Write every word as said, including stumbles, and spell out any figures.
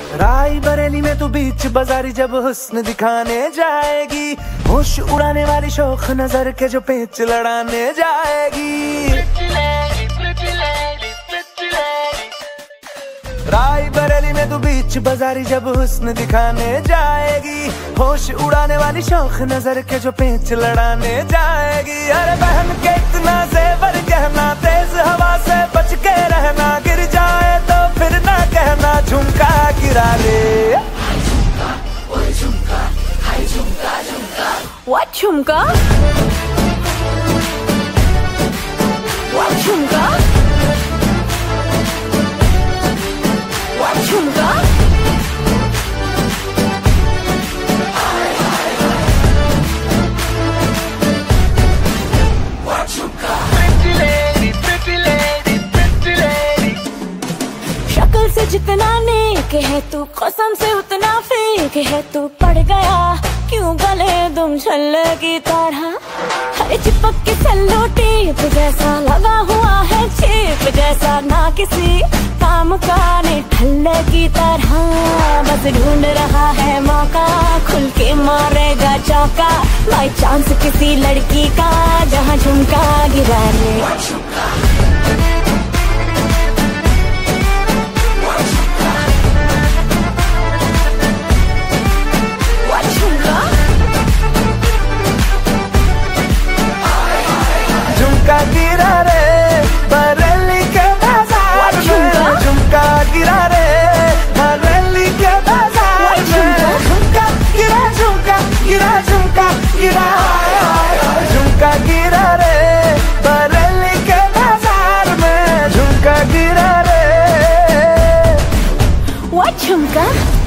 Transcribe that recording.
राय बरेली में तू बीच बाजारी जब हुस्न दिखाने जाएगी, होश उड़ाने वाली शौक नजर के जो पेच लड़ाने जाएगी। राय बरेली में तू बीच बाजारी जब हुस्न दिखाने जाएगी, होश उड़ाने वाली शौक नजर के जो पेच लड़ाने जाएगी। अरे बहन के इतना जेवर गहना, तेज हवा से बच के रहना, गिर जाए तो फिर ना कहना झुमका गिरा ले। What झुमका? What झुमका? What झुमका? Pretty lady, pretty lady, pretty lady। शक्ल से जितना नेक है तू, कसम से उतना फेक है तू। पड़ गया क्यों गले तुम छल्ले की तरह, हर चिपक के सल्लो टेप जैसा लगा हुआ है चेप जैसा, ना किसी काम का ने ठल्ले की तरह। बस ढूंढ रहा है मौका, खुल के मारेगा चौका, बाई चांस किसी लड़की का जहाँ झुमका गिरा ले। झुमका गिरा रे बरेली के बाजार में, झुमका गिरा रे बरेली के बाजार में। झुमका गिरा, झुमका गिरा, झुमका गिरा, झुमका गिरा रे बरेली के बाजार में, झुमका गिरा रे। What झुमका?